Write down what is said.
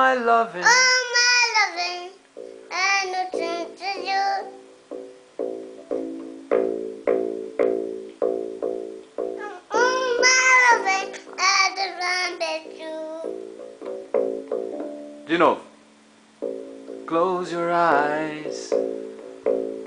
my loving. Oh, my loving, I know things to you. Oh, my loving, I just wanted you. De novo. Close your eyes.